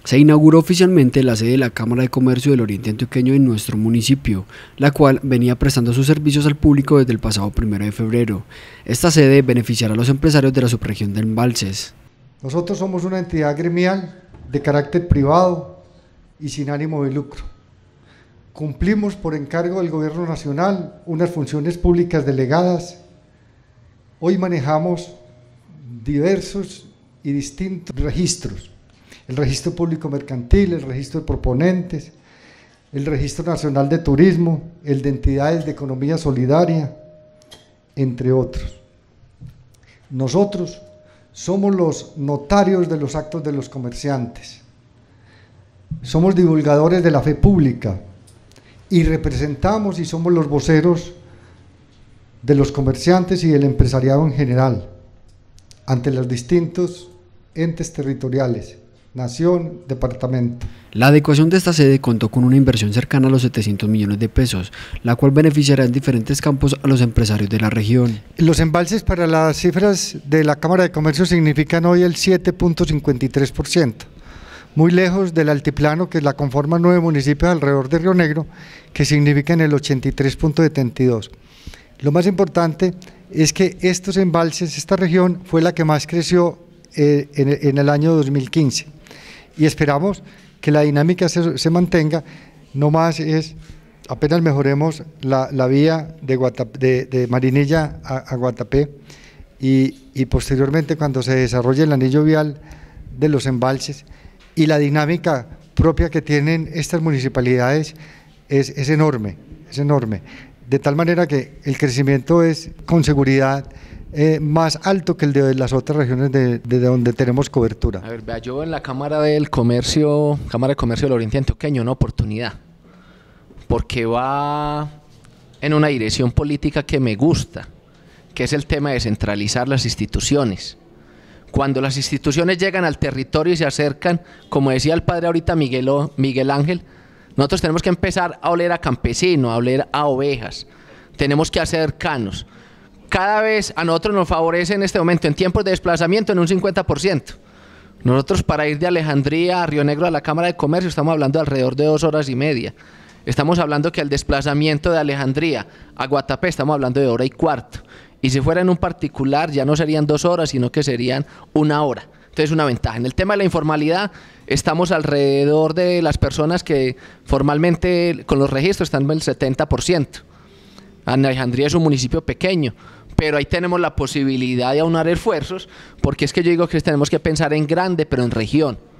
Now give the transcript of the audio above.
Se inauguró oficialmente la sede de la Cámara de Comercio del Oriente Antioqueño en nuestro municipio, la cual venía prestando sus servicios al público desde el pasado 1 de febrero. Esta sede beneficiará a los empresarios de la subregión de Embalses. Nosotros somos una entidad gremial de carácter privado y sin ánimo de lucro. Cumplimos por encargo del Gobierno Nacional unas funciones públicas delegadas. Hoy manejamos diversos y distintos registros. El registro público mercantil, el registro de proponentes, el registro nacional de turismo, el de entidades de economía solidaria, entre otros. Nosotros somos los notarios de los actos de los comerciantes, somos divulgadores de la fe pública y representamos y somos los voceros de los comerciantes y del empresariado en general ante los distintos entes territoriales, nación, departamento. La adecuación de esta sede contó con una inversión cercana a los 700 millones de pesos, la cual beneficiará en diferentes campos a los empresarios de la región. Los embalses para las cifras de la Cámara de Comercio significan hoy el 7.53%, muy lejos del altiplano que la conforman 9 municipios alrededor de Río Negro, que significan el 83.72%. Lo más importante es que estos embalses, esta región fue la que más creció en el año 2015 y esperamos que la dinámica se mantenga. No más es, apenas mejoremos la vía de Marinilla a Guatapé y posteriormente cuando se desarrolle el anillo vial de los embalses y la dinámica propia que tienen estas municipalidades es enorme, de tal manera que el crecimiento es con seguridad más alto que el de las otras regiones de donde tenemos cobertura. A ver, vea, yo en la Cámara de Comercio del Oriente Antioqueño una oportunidad, porque va en una dirección política que me gusta, que es el tema de centralizar las instituciones. Cuando las instituciones llegan al territorio y se acercan, como decía el padre ahorita Miguel Ángel, nosotros tenemos que empezar a oler a campesino, a oler a ovejas, tenemos que acercarnos. Cada vez a nosotros nos favorece en este momento, en tiempos de desplazamiento, en un 50%. Nosotros para ir de Alejandría a Río Negro a la Cámara de Comercio estamos hablando de alrededor de 2 horas y media. Estamos hablando que el desplazamiento de Alejandría a Guatapé estamos hablando de 1 hora y cuarto. Y si fuera en un particular ya no serían 2 horas, sino que serían 1 hora. Entonces una ventaja. En el tema de la informalidad estamos alrededor de las personas que formalmente con los registros están en el 70%. Alejandría es un municipio pequeño, pero ahí tenemos la posibilidad de aunar esfuerzos, porque es que yo digo que tenemos que pensar en grande, pero en región.